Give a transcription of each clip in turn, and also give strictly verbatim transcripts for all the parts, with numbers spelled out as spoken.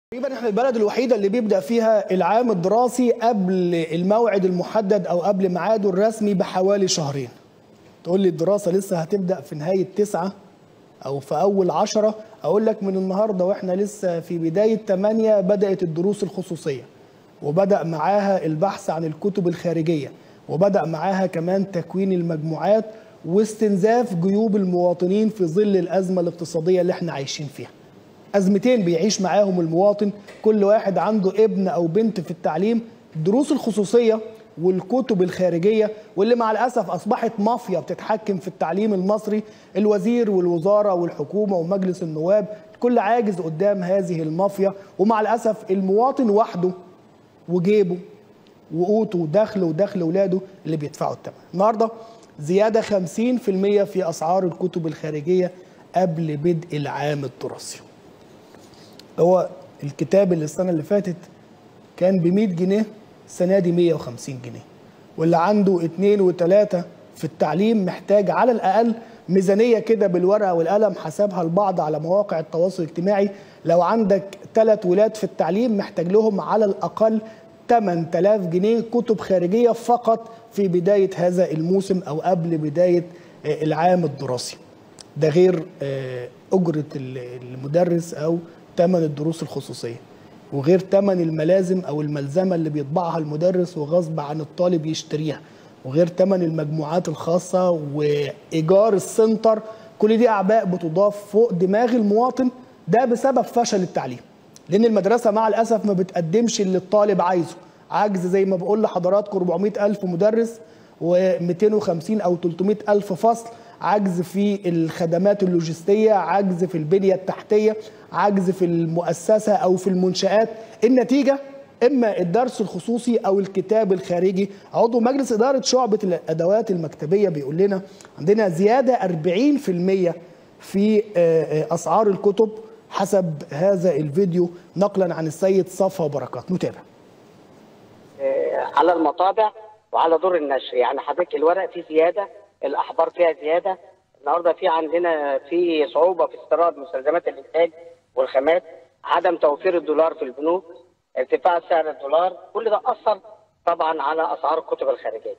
تقريبا احنا البلد الوحيده اللي بيبدا فيها العام الدراسي قبل الموعد المحدد او قبل ميعاده الرسمي بحوالي شهرين. تقول لي الدراسه لسه هتبدا في نهايه تسعة او في اول عشرة، اقول لك من النهارده واحنا لسه في بدايه تمانية بدات الدروس الخصوصيه، وبدا معاها البحث عن الكتب الخارجيه، وبدا معاها كمان تكوين المجموعات واستنزاف جيوب المواطنين في ظل الازمه الاقتصاديه اللي احنا عايشين فيها. أزمتين بيعيش معاهم المواطن، كل واحد عنده ابن أو بنت في التعليم. الدروس الخصوصية والكتب الخارجية واللي مع الأسف أصبحت مافيا بتتحكم في التعليم المصري، الوزير والوزارة والحكومة ومجلس النواب كل عاجز قدام هذه المافيا، ومع الأسف المواطن وحده وجيبه وقوته ودخله ودخل ولاده اللي بيدفعوا الثمن. النهارده زيادة خمسين في المية في أسعار الكتب الخارجية قبل بدء العام الدراسي. هو الكتاب اللي السنة اللي فاتت كان ب مية جنيه، السنة دي مية وخمسين جنيه، واللي عنده اتنين وتلاتة في التعليم محتاج على الأقل ميزانية كده بالورقة والقلم حسبها البعض على مواقع التواصل الاجتماعي. لو عندك تلات ولاد في التعليم محتاج لهم على الأقل تمن تلاف جنيه كتب خارجية فقط في بداية هذا الموسم أو قبل بداية العام الدراسي. ده غير أجرة المدرس أو ثمن الدروس الخصوصية، وغير ثمن الملازم أو الملزمة اللي بيطبعها المدرس وغصب عن الطالب يشتريها، وغير ثمن المجموعات الخاصة وإيجار السنتر. كل دي أعباء بتضاف فوق دماغ المواطن، ده بسبب فشل التعليم، لأن المدرسة مع الأسف ما بتقدمش اللي الطالب عايزه. عجز زي ما بقول لحضراتكم أربعمائة ألف مدرس ومئتين وخمسين أو ثلاثمائة ألف فصل، عجز في الخدمات اللوجستية، عجز في البنية التحتية، عجز في المؤسسة أو في المنشآت. النتيجة إما الدرس الخصوصي أو الكتاب الخارجي. عضو مجلس إدارة شعبة الأدوات المكتبية بيقول لنا عندنا زيادة أربعين في المية في أسعار الكتب حسب هذا الفيديو نقلا عن السيد صفا بركات. نتابع. على المطابع وعلى دور النشر، يعني حضرتك الورق فيه زيادة، الأحبار فيها زيادة. النهارده في عندنا في صعوبة في استيراد مستلزمات الإنتاج والخامات، عدم توفير الدولار في البنوك، ارتفاع سعر الدولار، كل ده أثر طبعا على أسعار الكتب الخارجية.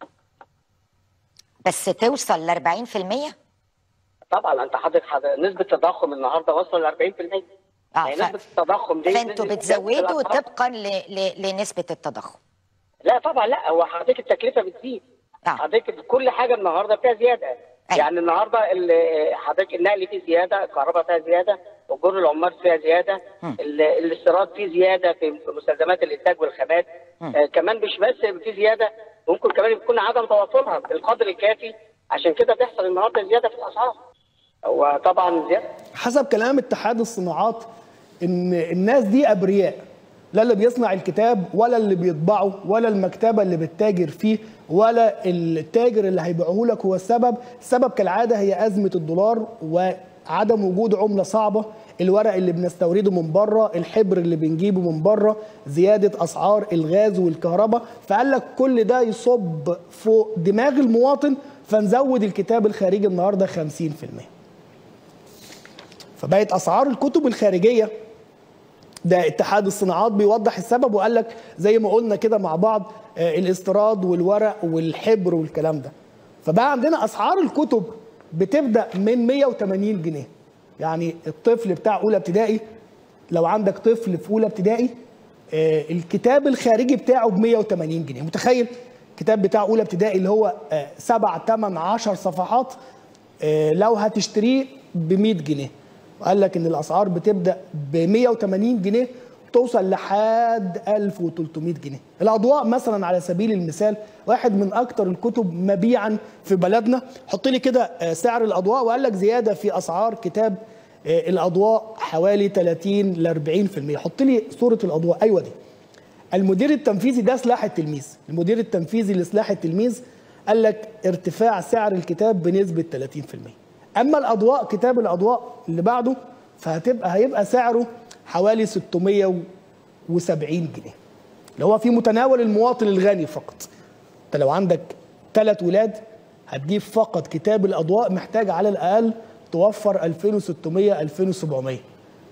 بس توصل ل أربعين في المية؟ طبعا أنت حضرتك نسبة التضخم النهارده وصل ل أربعين في المية. اه يعني ف... نسبة التضخم دي فأنتوا بتزودوا طبقا ل... ل... لنسبة التضخم. لا طبعا لا، هو حضرتك التكلفة بتزيد. آه. حضرتك كل حاجة النهارده فيها زيادة. أي. يعني النهارده حضرتك النقل فيه زياده، الكهرباء فيها زياده، اجور العمال فيها زياده، الاستيراد فيه زياده في مستلزمات الانتاج والخامات. آه كمان مش بس في زياده، ممكن كمان يكون عدم توافرها بالقدر الكافي، عشان كده بيحصل النهارده زياده في الاسعار. هو طبعا زياده حسب كلام اتحاد الصناعات ان الناس دي ابرياء، لا اللي بيصنع الكتاب ولا اللي بيطبعه ولا المكتبه اللي بتتاجر فيه ولا التاجر اللي هيبيعه لك هو السبب. السبب كالعاده هي ازمه الدولار وعدم وجود عمله صعبه، الورق اللي بنستورده من بره، الحبر اللي بنجيبه من بره، زياده اسعار الغاز والكهرباء. فقال لك كل ده يصب فوق دماغ المواطن، فنزود الكتاب الخارجي النهارده خمسين في المية. فبقت اسعار الكتب الخارجيه، ده اتحاد الصناعات بيوضح السبب وقال لك زي ما قلنا كده مع بعض الاستيراد والورق والحبر والكلام ده. فبقى عندنا اسعار الكتب بتبدا من مية وتمانين جنيه. يعني الطفل بتاع اولى ابتدائي، لو عندك طفل في اولى ابتدائي الكتاب الخارجي بتاعه ب مية وتمانين جنيه. متخيل الكتاب بتاع اولى ابتدائي اللي هو سبع تمن عشر صفحات لو هتشتريه ب مية جنيه، وقال لك ان الاسعار بتبدا ب مية وتمانين جنيه وتوصل لحد ألف وتلتمية جنيه. الاضواء مثلا على سبيل المثال واحد من اكثر الكتب مبيعا في بلدنا، حط لي كده سعر الاضواء وقال لك زياده في اسعار كتاب الاضواء حوالي تلاتين ل أربعين في المية. حط لي صوره الاضواء، ايوه دي. المدير التنفيذي ده سلاح التلميذ، المدير التنفيذي لسلاح التلميذ قال لك ارتفاع سعر الكتاب بنسبه تلاتين في المية. اما الاضواء كتاب الاضواء اللي بعده فهتبقى هيبقى سعره حوالي ستمية وسبعين جنيه، اللي هو في متناول المواطن الغني فقط. انت لو عندك ثلاث ولاد هتجيب فقط كتاب الاضواء محتاج على الاقل توفر ألفين وستمية ألفين وسبعمية.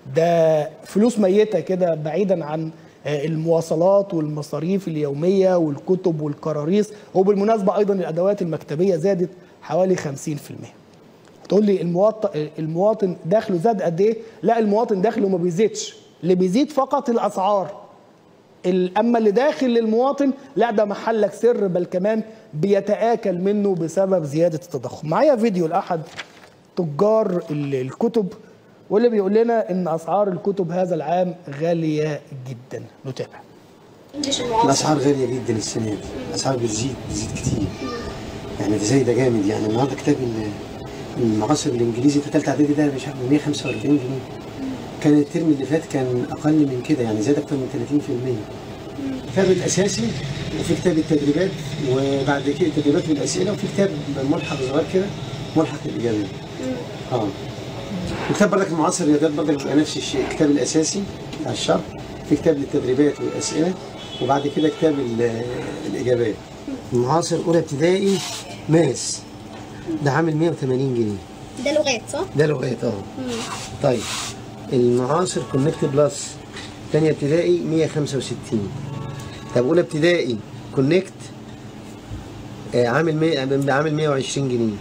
ده فلوس ميته كده بعيدا عن المواصلات والمصاريف اليوميه والكتب والكراريس. وبالمناسبه ايضا الادوات المكتبيه زادت حوالي خمسين في المية. تقول لي المواطن المواطن دخله زاد قد ايه؟ لا، المواطن دخله ما بيزيدش، اللي بيزيد فقط الاسعار. اما اللي داخل للمواطن لا، ده محلك سر، بل كمان بيتآكل منه بسبب زياده التضخم. معايا فيديو لاحد تجار الكتب واللي بيقول لنا ان اسعار الكتب هذا العام غاليه جدا. نتابع. الاسعار غاليه جدا السنه دي، الاسعار بتزيد بتزيد كتير. يعني ده زي ده جامد. يعني النهارده كتاب المعاصر الانجليزي في ثالثه اعدادي ده مش عارف مية وخمسة وأربعين جنيه. كان الترم اللي فات كان اقل من كده، يعني زاد اكتر من ثلاثين في المية. الكتاب الاساسي وفي كتاب التدريبات وبعد كده التدريبات والاسئله، وفي كتاب ملحق صغير كده ملحق الاجابات. اه وكتاب برضك المعاصر الرياضيات برضك بيبقى نفس الشيء، الكتاب الاساسي بتاع الشرح، في كتاب للتدريبات والاسئله، وبعد كده كتاب الاجابات. المعاصر اولى ابتدائي ماس ده عامل مية وثمانين جنيه. ده لغات صح؟ ده لغات اه. طيب المعاصر كونكت بلس ثانيه ابتدائي مية وخمسة وستين. طب اولى ابتدائي كونكت آه عامل مية عامل مية وعشرين جنيه.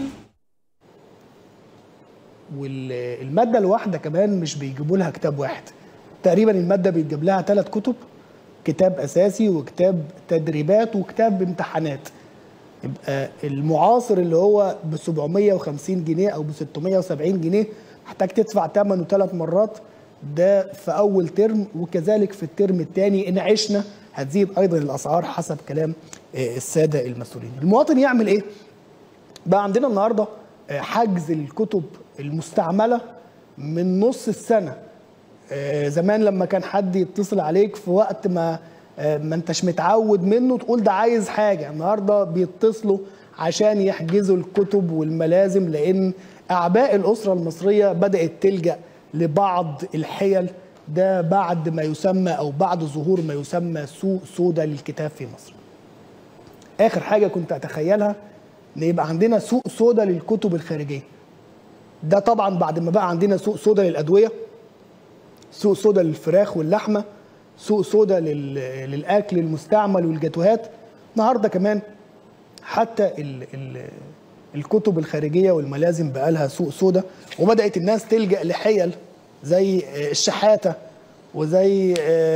والماده الواحده كمان مش بيجيبوا لها كتاب واحد، تقريبا الماده بيتجاب لها ثلاث كتب، كتاب اساسي وكتاب تدريبات وكتاب امتحانات. يبقى المعاصر اللي هو ب سبعمية وخمسين جنيه او ب ستمية وسبعين جنيه محتاج تدفع ثمنه ثلاث مرات، ده في اول ترم، وكذلك في الترم الثاني ان عشنا هتزيد ايضا الاسعار حسب كلام الساده المسؤولين. المواطن يعمل ايه؟ بقى عندنا النهارده حجز الكتب المستعمله من نص السنه. زمان لما كان حد يتصل عليك في وقت ما ما انتش متعود منه تقول ده عايز حاجه، النهارده بيتصلوا عشان يحجزوا الكتب والملازم، لان اعباء الاسره المصريه بدات تلجا لبعض الحيل، ده بعد ما يسمى او بعد ظهور ما يسمى سوق سودا للكتاب في مصر. اخر حاجه كنت اتخيلها ان يبقى عندنا سوق سودا للكتب الخارجيه. ده طبعا بعد ما بقى عندنا سوق سودا للادويه، سوق سودا للفراخ واللحمه، سوق سودا للاكل المستعمل والجاتوهات، النهارده كمان حتى ال ال الكتب الخارجيه والملازم بقى لها سوق سودا، وبدات الناس تلجا لحيل زي الشحاته وزي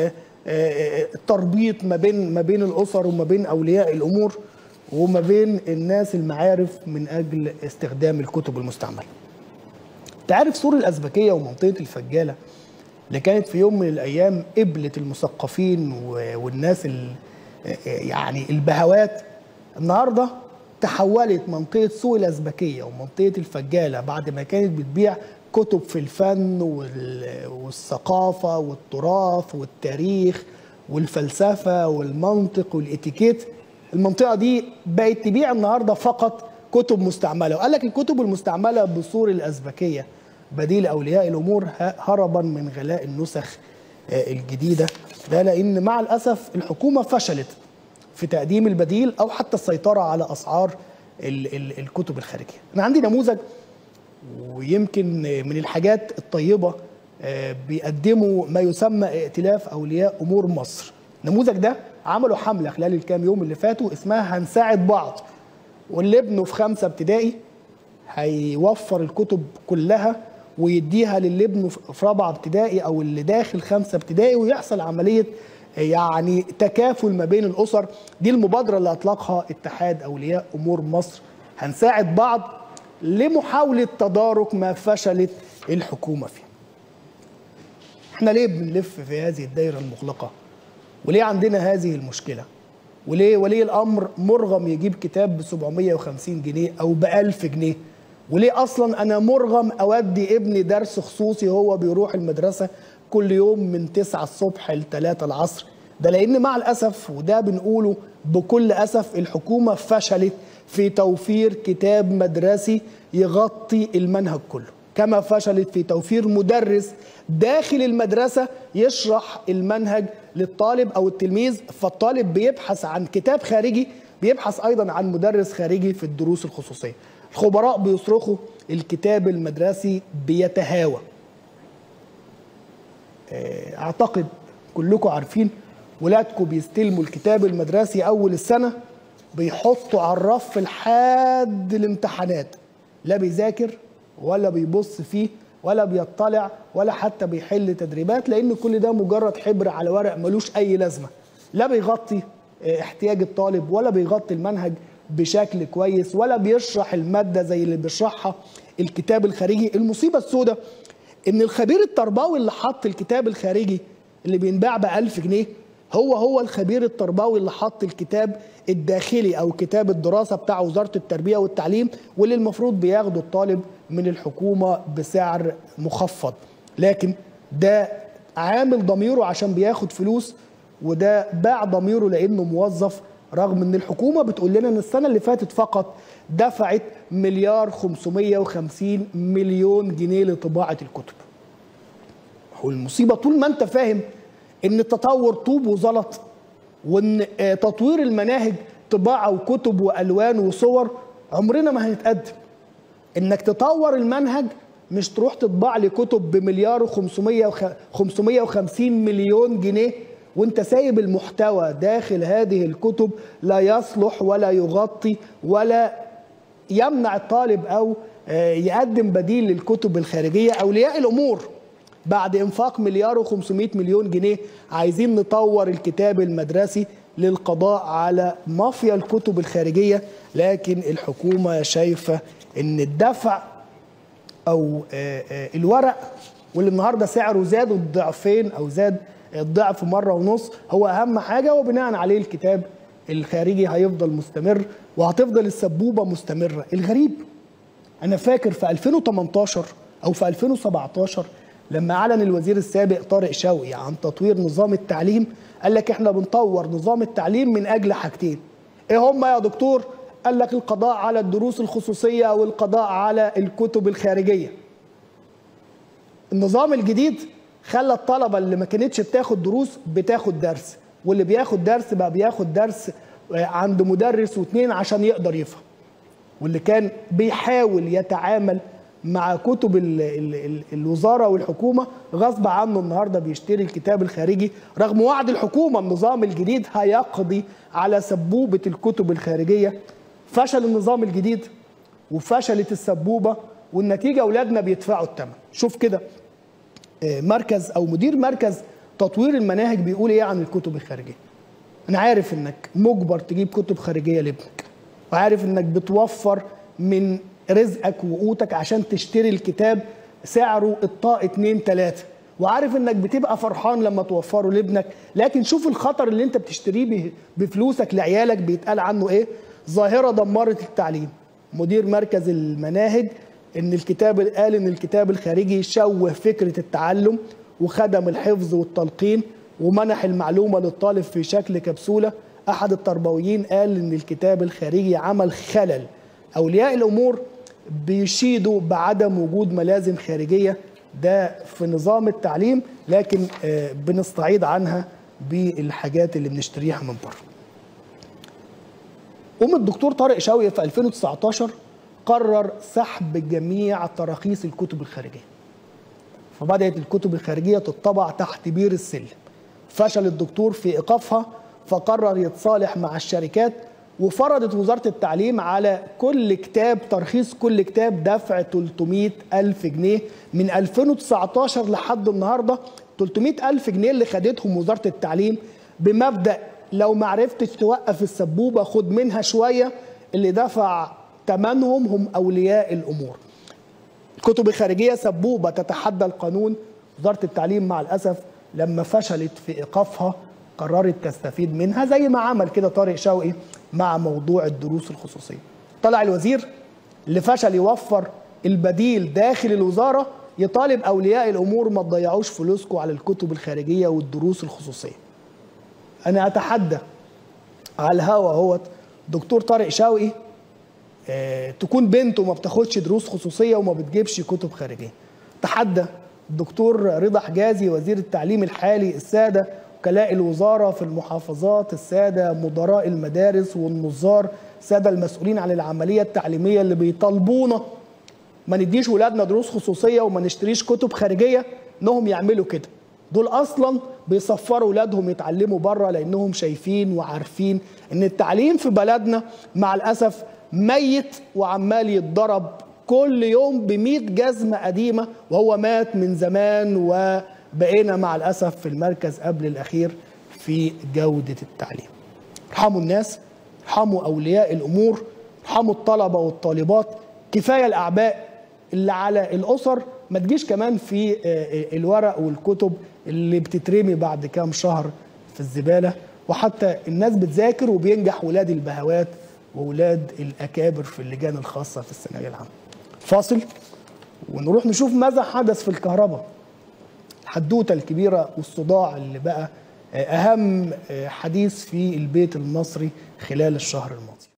التربيط ما بين ما بين الاسر وما بين اولياء الامور وما بين الناس المعارف من اجل استخدام الكتب المستعمله. تعرف سور الازبكيه ومنطقه الفجاله اللي كانت في يوم من الايام قبله المثقفين والناس يعني البهوات، النهارده تحولت منطقه سوق الازبكيه ومنطقه الفجاله بعد ما كانت بتبيع كتب في الفن والثقافه والتراث والتاريخ والفلسفه والمنطق والاتيكيت، المنطقه دي بقت تبيع النهارده فقط كتب مستعمله. وقال لك الكتب المستعمله بسور الازبكيه بديل اولياء الامور هربا من غلاء النسخ الجديده. ده لان مع الاسف الحكومه فشلت في تقديم البديل او حتى السيطره على اسعار ال ال الكتب الخارجيه. انا عندي نموذج ويمكن من الحاجات الطيبه بيقدموا ما يسمى ائتلاف اولياء امور مصر. النموذج ده عملوا حمله خلال الكام يوم اللي فاتوا اسمها هنساعد بعض، واللي ابنه في خمسه ابتدائي هيوفر الكتب كلها ويديها للي ابنه في رابعه ابتدائي او اللي داخل خمسه ابتدائي، ويحصل عمليه يعني تكافل ما بين الاسر. دي المبادره اللي اطلقها اتحاد اولياء امور مصر، هنساعد بعض لمحاوله تدارك ما فشلت الحكومه فيه. احنا ليه بنلف في هذه الدائره المغلقه؟ وليه عندنا هذه المشكله؟ وليه ولي الامر مرغم يجيب كتاب ب سبعمية وخمسين جنيه او ب ألف جنيه؟ وليه اصلا انا مرغم اودي ابني درس خصوصي هو بيروح المدرسه كل يوم من تسعة الصبح ل ثلاثة العصر؟ ده لان مع الاسف وده بنقوله بكل اسف الحكومه فشلت في توفير كتاب مدرسي يغطي المنهج كله، كما فشلت في توفير مدرس داخل المدرسه يشرح المنهج للطالب او التلميذ. فالطالب بيبحث عن كتاب خارجي، بيبحث ايضا عن مدرس خارجي في الدروس الخصوصيه. الخبراء بيصرخوا الكتاب المدرسي بيتهاوى. اعتقد كلكم عارفين ولادكم بيستلموا الكتاب المدرسي اول السنه بيحطوا على الرف لحد الامتحانات، لا بيذاكر ولا بيبص فيه ولا بيطلع ولا حتى بيحل تدريبات، لان كل ده مجرد حبر على ورق ملوش اي لازمه، لا بيغطي احتياج الطالب ولا بيغطي المنهج بشكل كويس ولا بيشرح الماده زي اللي بيشرحها الكتاب الخارجي. المصيبه السوداء ان الخبير التربوي اللي حط الكتاب الخارجي اللي بينباع ب ألف جنيه هو هو الخبير التربوي اللي حط الكتاب الداخلي او كتاب الدراسه بتاع وزاره التربيه والتعليم واللي المفروض بياخده الطالب من الحكومه بسعر مخفض، لكن ده عامل ضميره عشان بياخد فلوس، وده باع ضميره لانه موظف، رغم ان الحكومه بتقول لنا ان السنه اللي فاتت فقط دفعت مليار خمسمية وخمسين مليون جنيه لطباعه الكتب. هو المصيبه طول ما انت فاهم ان التطور طوب وزلط وان تطوير المناهج طباعه وكتب والوان وصور، عمرنا ما هنتقدم. انك تطور المنهج مش تروح تطبع لي كتب بمليار وخمسمية وخمسين مليون جنيه وانت سايب المحتوى داخل هذه الكتب لا يصلح ولا يغطي ولا يمنع الطالب او يقدم بديل للكتب الخارجيه. اولياء الامور بعد انفاق مليار وخمسمية مليون جنيه عايزين نطور الكتاب المدرسي للقضاء على مافيا الكتب الخارجيه، لكن الحكومه شايفه ان الدفع او الورق واللي النهارده سعره زاد الضعفين او زاد الضعف مره ونص هو اهم حاجه، وبناء عليه الكتاب الخارجي هيفضل مستمر وهتفضل السبوبه مستمره. الغريب انا فاكر في ألفين وتمنتاشر او في ألفين وسبعتاشر لما اعلن الوزير السابق طارق شوقي عن تطوير نظام التعليم قال لك احنا بنطور نظام التعليم من اجل حاجتين. ايه هم يا دكتور؟ قال لك القضاء على الدروس الخصوصيه والقضاء على الكتب الخارجيه. النظام الجديد خلى الطلبه اللي ما كانتش بتاخد دروس بتاخد درس، واللي بياخد درس بقى بياخد درس عند مدرس واثنين عشان يقدر يفهم، واللي كان بيحاول يتعامل مع كتب ال ال ال الوزاره والحكومه غصب عنه النهارده بيشتري الكتاب الخارجي، رغم وعد الحكومه النظام الجديد هيقضي على سبوبه الكتب الخارجيه. فشل النظام الجديد وفشلت السبوبه، والنتيجه اولادنا بيدفعوا الثمن. شوف كده مركز او مدير مركز تطوير المناهج بيقول ايه عن الكتب الخارجيه. انا عارف انك مجبر تجيب كتب خارجيه لابنك، وعارف انك بتوفر من رزقك وقوتك عشان تشتري الكتاب سعره الطاق اتنين تلاته، وعارف انك بتبقى فرحان لما توفره لابنك، لكن شوف الخطر اللي انت بتشتريه بفلوسك لعيالك بيتقال عنه ايه؟ ظاهره دمرت التعليم. مدير مركز المناهج ان الكتاب قال ان الكتاب الخارجي شوه فكره التعلم وخدم الحفظ والتلقين ومنح المعلومه للطالب في شكل كبسوله. احد التربويين قال ان الكتاب الخارجي عمل خلل. اولياء الامور بيشيدوا بعدم وجود ملازم خارجيه ده في نظام التعليم، لكن بنستعيض عنها بالحاجات اللي بنشتريها من بره. قام الدكتور طارق شوقي في ألفين وتسعتاشر قرر سحب جميع تراخيص الكتب الخارجيه، فبدات الكتب الخارجيه تطبع تحت بير السلم. فشل الدكتور في ايقافها فقرر يتصالح مع الشركات، وفرضت وزاره التعليم على كل كتاب ترخيص كل كتاب دفع تلتمية ألف جنيه من ألفين وتسعتاشر لحد النهارده. تلتمية ألف جنيه اللي خدتهم وزاره التعليم بمبدا لو ما عرفتش توقف السبوبه خد منها شويه، اللي دفع ثمنهم هم اولياء الامور. الكتب الخارجيه سبوبه تتحدى القانون. وزاره التعليم مع الاسف لما فشلت في ايقافها قررت تستفيد منها، زي ما عمل كده طارق شوقي مع موضوع الدروس الخصوصيه. طلع الوزير اللي فشل يوفر البديل داخل الوزاره يطالب اولياء الامور ما تضيعوش فلوسكم على الكتب الخارجيه والدروس الخصوصيه. انا اتحدى على الهوا اهوت دكتور طارق شوقي اه تكون بنته ما بتاخدش دروس خصوصيه وما بتجيبش كتب خارجيه. تحدى الدكتور رضا حجازي وزير التعليم الحالي، الساده وكلاء الوزاره في المحافظات، الساده مدراء المدارس والنظار، الساده المسؤولين عن العمليه التعليميه اللي بيطالبونا ما نديش ولادنا دروس خصوصيه وما نشتريش كتب خارجيه، انهم يعملوا كده. دول اصلا بيسفروا اولادهم يتعلموا بره لانهم شايفين وعارفين ان التعليم في بلدنا مع الاسف ميت وعمال يتضرب كل يوم بمية جزمه قديمه، وهو مات من زمان، وبقينا مع الاسف في المركز قبل الاخير في جوده التعليم. ارحموا الناس، ارحموا اولياء الامور، ارحموا الطلبه والطالبات. كفايه الاعباء اللي على الاسر، ما تجيش كمان في الورق والكتب اللي بتترمي بعد كام شهر في الزباله. وحتى الناس بتذاكر وبينجح ولاد البهوات وولاد الاكابر في اللجان الخاصه في الثانويه العامه. فاصل ونروح نشوف ماذا حدث في الكهرباء. الحدوته الكبيره والصداع اللي بقى اهم حديث في البيت المصري خلال الشهر الماضي.